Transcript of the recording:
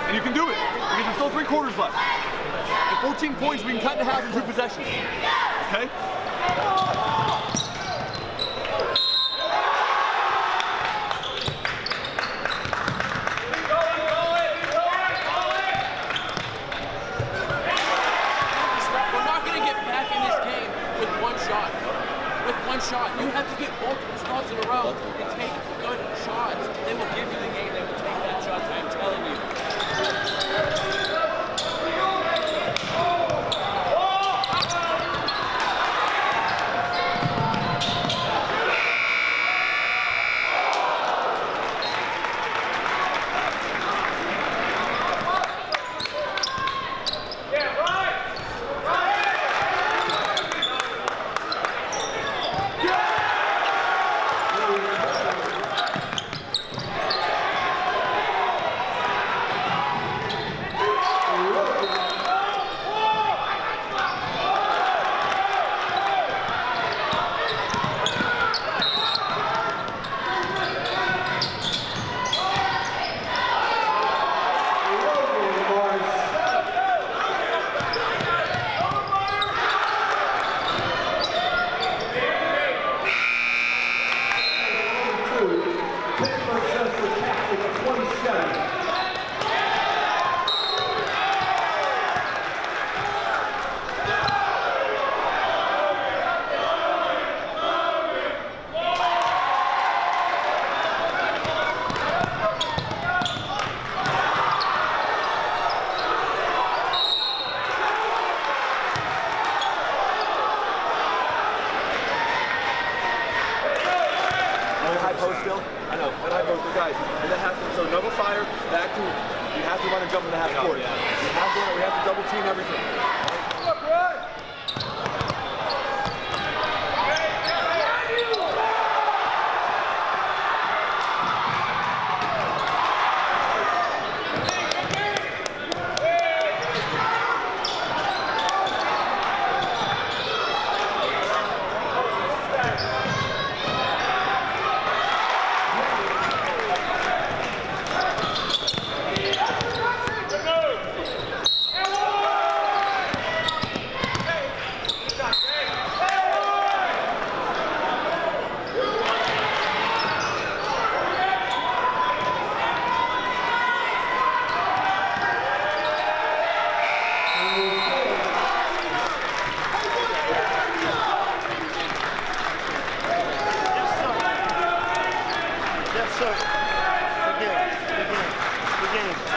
And you can do it, because there's still 3 quarters left. At 14 points, we can cut in half in 2 possessions. Okay? We're not going to get back in this game with one shot. With one shot. You have to get multiple shots in a row and take good shots. They will give you the game. They will take that shot. I'm telling you. Post still? I know, and I post, guys. And then so double fire, back to, you have to run and jump in the half court. Yeah. We have to double team everything. Look, run! Yes, sir. Good game.